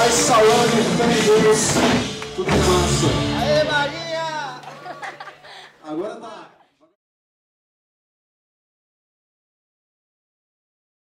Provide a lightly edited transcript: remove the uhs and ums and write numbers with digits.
Paz, salame, fé em Deus, tudo massa. Aê, Maria! Agora tá.